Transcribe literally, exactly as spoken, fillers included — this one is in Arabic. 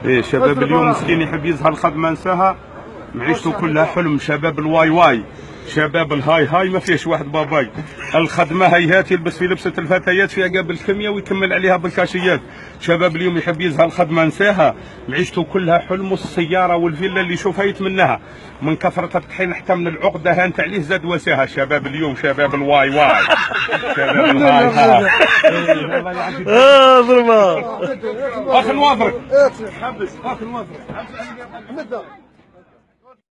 ايه شباب اليوم مسكين يحب يظهر الخدمه نساها، معيشته كلها حلم. شباب الواي واي، شباب الهاي هاي، ما فيش واحد باباي. الخدمه هيهات يلبس في لبسه الفتيات، فيها قابل كيمياء ويكمل عليها بالكاشيات. شباب اليوم يحب يظهر الخدمه نساها، معيشته كلها حلم. والسياره والفيلا اللي يشوفها يتمناها، من كثره الطحين حتى من العقده هانت عليه زاد وساها. شباب اليوم شباب الواي واي، شباب الهاي هاي. اه ضربه اخ نواظرك حبس، اخ نواظرك